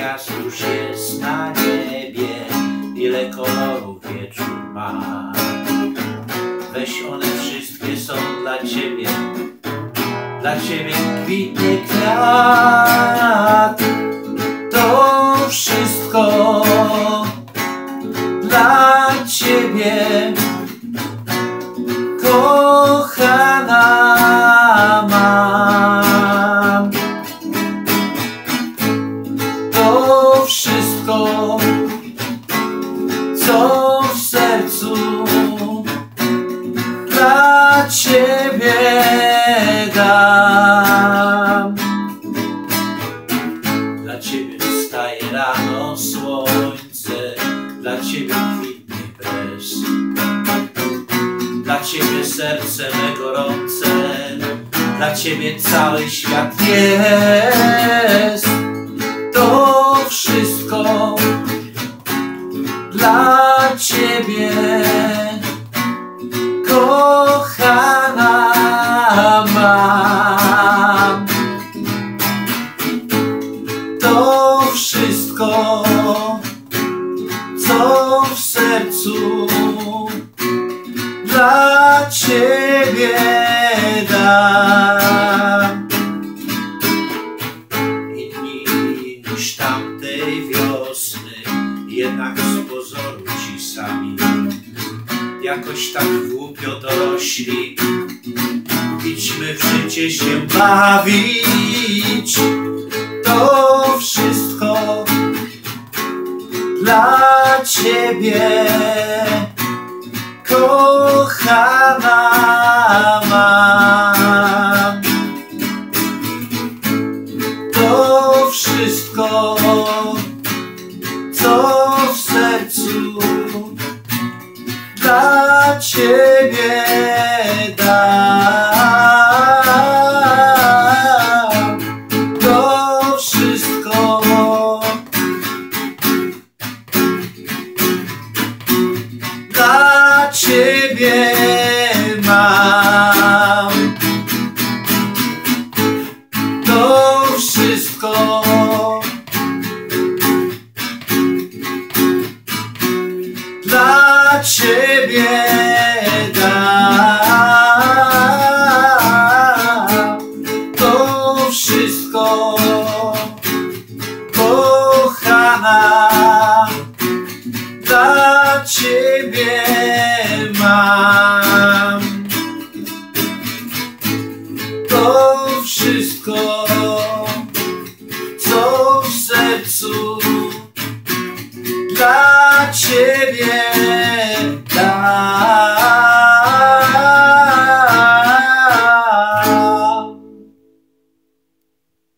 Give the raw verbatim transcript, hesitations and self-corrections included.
gwiazd już jest na niebie, ile kolorów wieczór ma. Weź, one wszystkie są dla ciebie, dla ciebie kwitnie kwiat. To wszystko dla ciebie, kochana mam. To wszystko, co w sercu dla ciebie dam. Dla ciebie wstaje rano słońce, dla ciebie kwitnie pres. Dla ciebie serce me gorące, dla ciebie cały świat jest. To wszystko dla ciebie, kochana mam. To wszystko, co w sercu dla ciebie dam. Inni niż tamtej wiosny, jednak z pozoru ci sami jakoś tak głupio dorośli. Idźmy w życie się bawić. To wszystko dla ciebie, kochana mam. To wszystko, co w sercu dla ciebie dam. To wszystko dla ciebie mam. To wszystko dla ciebie dam. To wszystko, kochana, dla ciebie mam. To wszystko, co w sercu dla ciebie dam.